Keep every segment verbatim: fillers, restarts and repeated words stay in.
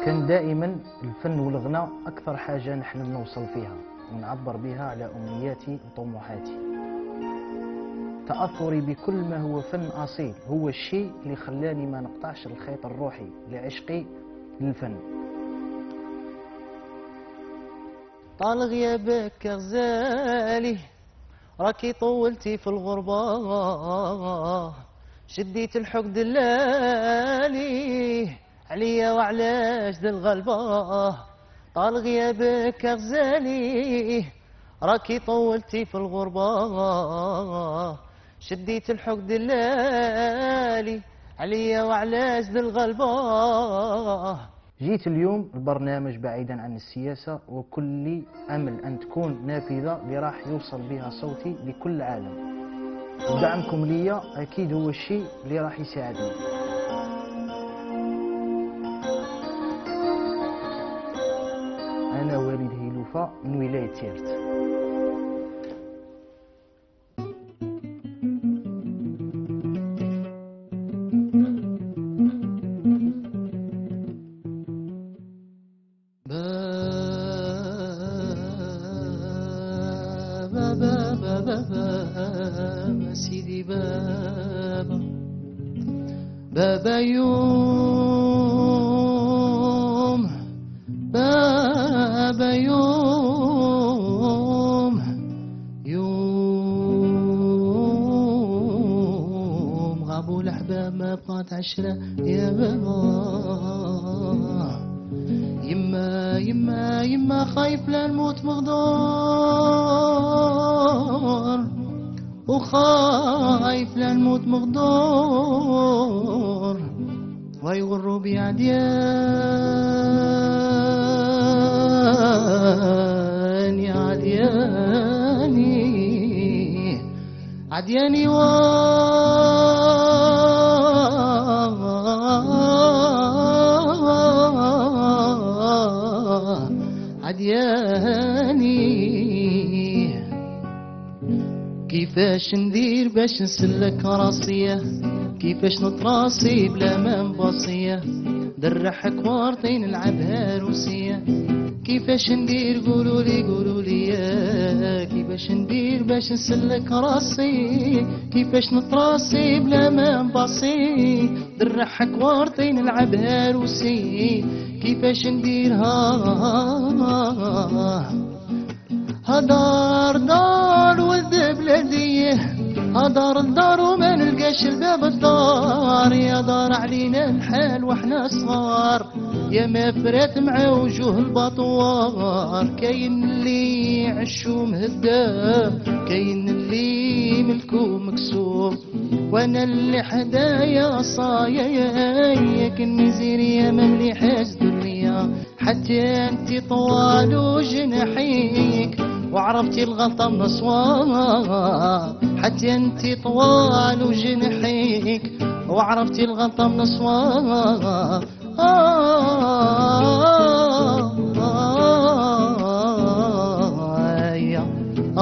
كان دائما الفن والغناء أكثر حاجة نحلم نوصل فيها ونعبر بها على أمنياتي وطموحاتي. تأثري بكل ما هو فن أصيل هو الشيء اللي خلاني ما نقطعش الخيط الروحي لعشقي للفن. طال غيابك يا غزالي راكي طولتي في الغربة، شديت الحق دلالي عليا وعلى جد الغلبة. طال غيابك يا غزالي راكي طولتي في الغربة، شديت الحق دلالي عليا وعلى جد الغلبة. جيت اليوم البرنامج بعيدا عن السياسة وكل أمل أن تكون نافذة اللي راح يوصل بها صوتي لكل العالم. ودعمكم ليا أكيد هو الشيء اللي راح يساعدني. أنا والد هيلوفا من ولاية تيرت. بابا بابا بابا سيدي بابا بابا يوم بابا يوم يوم غابوا الأحباب ما بقات عشرة يا بابا. يما يما يما خايف لا نموت مغدور، وخايف لا نموت مغدور، ويغروا بي عدياني عدياني عدياني و عدياني. كيفاش ندير باش نسلك راسية، كيفاش نتراصي بلا ما نباصية، درحك وارطي نلعبها روسية. كيفاش ندير قولولي قولولي يا، كيفاش ندير باش نسلك راسي، كيفاش نتراصي بلا ما نباصي، درحك وارطي نلعبها روسي. كيفاش نديرها هدار دار وذب لديه، هدار الدار وما نلقاش الباب الدار، يا دار علينا الحال واحنا صغار، يا ما فرات مع وجوه البطوار. كاين اللي عشو مهدا، كاين اللي ملكو مكسور، وانا اللي حدايا صايا كن ميزيريا ما مليحاش دنيا. حتى انتي طوال وجناحيك وعرفتي الغلطة من الصواب، حتى انتي طوال وجناحيك وعرفتي الغلطة من الصواب. آه آه آه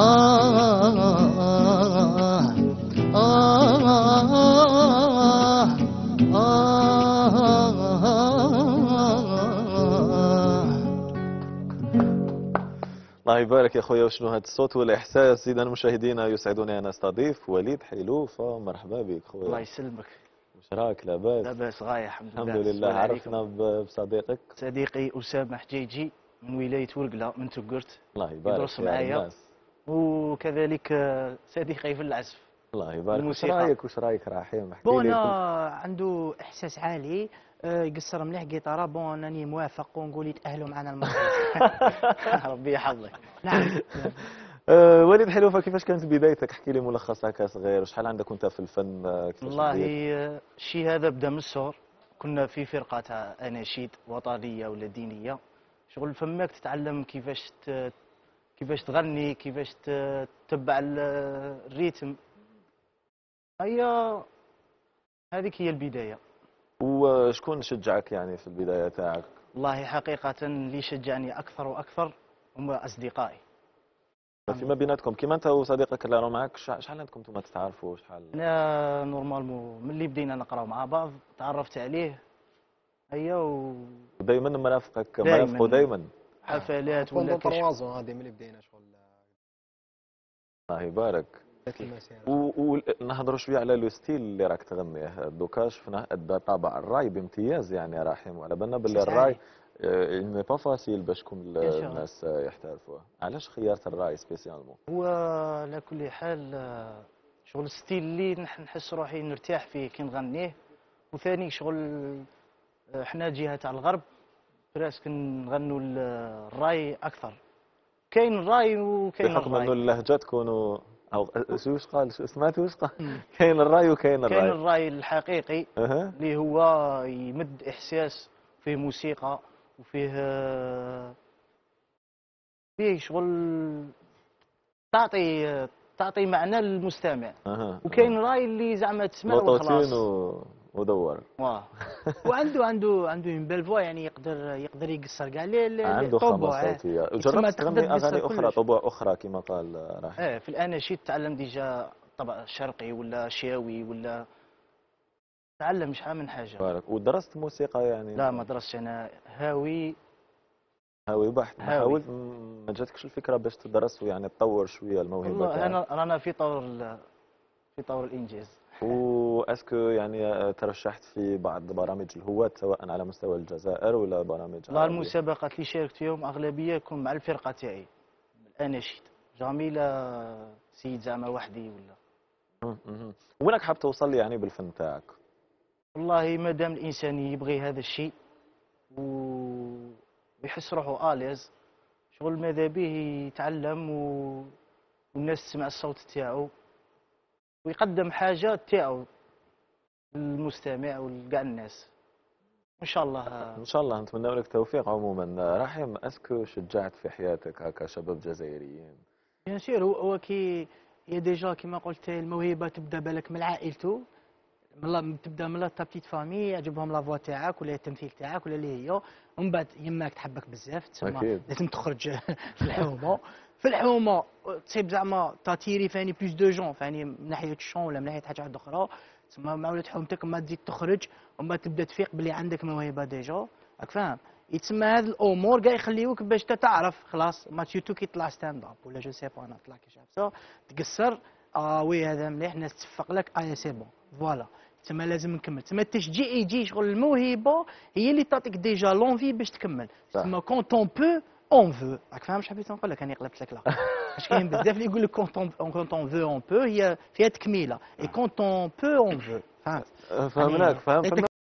الله يبارك يا خويا. وشنو هذا الصوت والاحساس. اذا مشاهدينا يسعدني ان استضيف وليد حيلوفة. مرحبا بك خويا. الله يسلمك. واش راك لاباس؟ لاباس غاية الحمد لله. الحمد لله. عرفنا بصديقك. صديقي أسامة حجيجي من ولاية ورقلة من تقرت. الله يبارك. يدرس معايا وكذلك صديقي في العزف. الله يبارك. واش رايك واش رايك رحيم؟ احكي لي. بون عنده احساس عالي، يقصر مليح قيطاره. بون راني موافق ونقول يتاهلوا معنا المغرب. ربي يحفظك. نعم. أه وليد حيلوفة، كيفاش كانت بدايتك؟ احكي لي ملخص هكا صغير. وشحال عندك وانت في الفن؟ والله الشيء هذا بدا من الصغر. كنا في فرقه تاع اناشيد وطنيه ولا دينيه. شغل فماك تتعلم كيفاش كيفاش تغني، كيفاش تتبع الريتم. هي هذيك هي البدايه. وشكون شجعك يعني في البدايه تاعك؟ والله حقيقه اللي شجعني اكثر واكثر هم اصدقائي. فيما بيناتكم كيما انت وصديقك اللي راه معاك، شحال عندكم انتم تتعرفوا؟ شحال؟ انا نورمالمون ملي بدينا نقراو مع بعض تعرفت عليه هيا ودائما مرافقك دايماً. مرافقه دائما. وحفلات ولا بوندون كاش. طروازون هذه ملي بدينا شغل الله يبارك. المسيرة. ونهضروا شويه على لو ستيل اللي راك تغنيه. دوكا شفنا ادى طابع الراي بامتياز يعني رحيم، وعلى بالنا باللي إحساس الراي عالي. مي با فاسيل باش كل Bien sûr. الناس يحترفوه. علاش خيرت الراي سبيسيالمون؟ هو على كل حال آه، شغل ستيل اللي نح- نحس روحي نرتاح فيه كي نغنيه. وثاني شغل آه، حنا جهة تاع الغرب براسك نغنوا ال- الراي اكثر. كاين الراي وكاين بحكم انه الراي. اللهجه تكونوا او شو واش قال شو سمعت واش قال؟ مم. كاين الراي وكاين كاين الراي. الراي الحقيقي اها اللي هو يمد احساس، فيه موسيقى وفيه آه، فيه شغل تعطي تعطي معنى للمستمع. اها وكاين راي اللي زعما تسمع لوطوتين وخلاص. و... ودور. واه. وعنده عنده عنده اون بيل فوا، يعني يقدر يقدر يقصر كاع لي لي- عنده الطوبو، خامة آه. صوتية. تسمى جربت تقدر تغني تقصر اغاني اخرى، كلش. طبوع اخرى كما قال راحل؟ اه في الاناشيد تعلم ديجا طبع شرقي ولا شياوي ولا تعلم شحال من حاجه. بارك. ودرست موسيقى يعني؟ لا ما درستش انا هاوي. هاوي بحت. ما هاوي. حاولت ما جاتكش الفكرة باش تدرس ويعني تطور شوية الموهبة والله تاعك؟ انا رانا في طور ال- في طور الانجاز. واسكو يعني ترشحت في بعض برامج الهواة سواء على مستوى الجزائر ولا برامج لا عربية؟ المسابقات اللي شاركت فيهم اغلبيه يكون مع الفرقه تاعي الاناشيد. جامي لا سيد زعما وحدي ولا. مم، مم. وينك حاب توصل يعني بالفن تاعك؟ والله ما دام الانسان يبغي هذا الشيء و- ويحس روحه اليز، شغل ماذا به يتعلم و... والناس تسمع الصوت تاعو ويقدم حاجه تاعو للمستمع ولكاع الناس ان شاء الله. ان شاء الله نتمنى لك التوفيق. عموما رحيم، اسكو شجعت في حياتك هكا شباب جزائريين؟ بيان سور، هو هو كي هي ديجا كيما قلت الموهبه تبدا بالك من عائلته، من لا تبدا من لا تا بتيت فامي يعجبهم لا فوا تاعك ولا التمثيل تاعك ولا اللي هي، ومن بعد يماك تحبك بزاف تسمى أكيد. لازم تخرج في الحومه. في الحومه تصيب زعما تاتيري فاني بلوس دو جون فاني من ناحيه الشون ولا من ناحيه حاجه واحده اخرى، تسمى مع ولاد حومتك ما تزيد تخرج وما تبدا تفيق بلي عندك موهبه ديجا، راك فاهم؟ يتسمى هذا الامور كاع يخليوك باش تعرف خلاص ما تيوتو كي طلع ستاند اب ولا جو سي با انا طلع كي شاف تقصر. اه وي هذا مليح الناس تصفق لك اه سي بون فوالا. تسمى لازم نكمل، تسمى التشجيع يجي شغل الموهبه هي اللي تعطيك ديجا لونفي باش تكمل. صح. تسمى كونت اون بو اون فو، راك فاهم اش حبيت نقول لك؟ راني قلبت لك لا اش كاين بزاف اللي يقول لك كونت اون كونت اون فو اون بو، هي فيها تكميله، اي كونت اون بو اون فو، فهمت؟ فهمناك يعني فهم